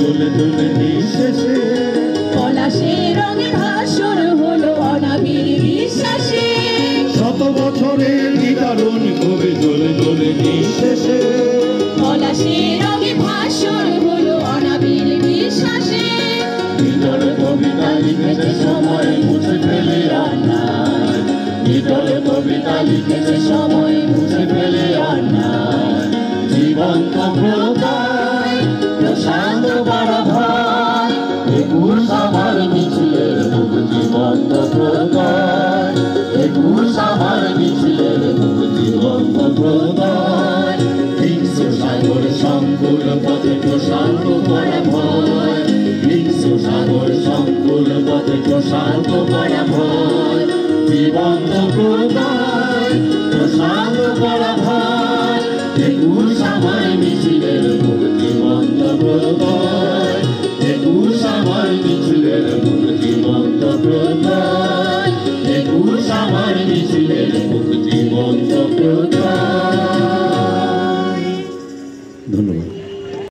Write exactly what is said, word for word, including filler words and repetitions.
দোলে দোলে নিঃশেষে পলাশের রঙে ভাসর হলো অনাবিল বিশ্বাসে শত বছরের নিদারুণ কবি দোলে দোলে নিঃশেষে পলাশের রঙে ভাসর হলো অনাবিল বিশ্বাসে ভিতরে কবিতা লিখেছে সময় মুছে ফেলে আর নাই ভিতরে কবিতা লিখেছে সময় মুছে ফেলে আর নাই জীবন্ত প্রকার প্রশান্ত বড় ভয় একুশ আমার মিছিলের মুখ জীবন্ত প্রকার একুশ আমার মিছিলের মুখ জীবন্ত প্রকার হিংস্র সাগর সংকুল পথে প্রশান্ত বড় ভয় হিংস্র সাগর সংকুল পথে প্রশান্ত বড় ভয় জীবন্ত প্রকার প্রশান্ত বড় ভয় একুশ আমার মিছিলের মুখ জীবন্ত প্রকার একুশ আমার মিছিলের মুখ জীবন্ত প্রকার একুশ আমার মিছিল